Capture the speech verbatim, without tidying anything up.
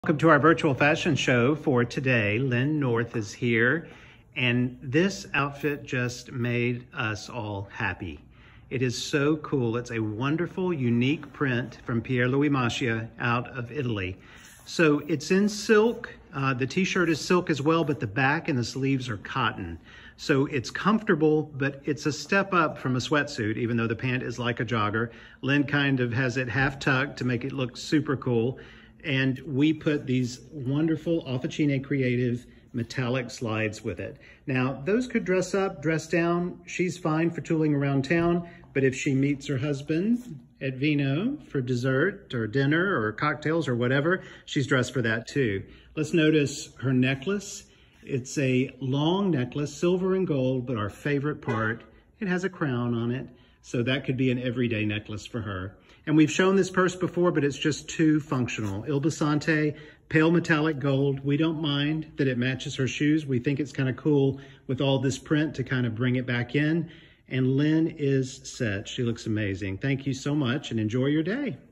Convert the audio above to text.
Welcome to our virtual fashion show for today. Lynn North is here, and this outfit just made us all happy. It is so cool. It's a wonderful, unique print from Pier Louis Mascia out of Italy. So it's in silk. Uh, the t-shirt is silk as well, but the back and the sleeves are cotton. So it's comfortable, but it's a step up from a sweatsuit, even though the pant is like a jogger. Lynn kind of has it half tucked to make it look super cool. And we put these wonderful Officine Creative metallic slides with it. Now, those could dress up, dress down. She's fine for tooling around town, but if she meets her husband at Vino for dessert or dinner or cocktails or whatever, she's dressed for that too. Let's notice her necklace. It's a long necklace, silver and gold, but our favorite part, it has a crown on it. So that could be an everyday necklace for her. And we've shown this purse before, but it's just too functional. Il Basante, pale metallic gold. We don't mind that it matches her shoes. We think it's kind of cool with all this print to kind of bring it back in. And Lynn is set. She looks amazing. Thank you so much and enjoy your day.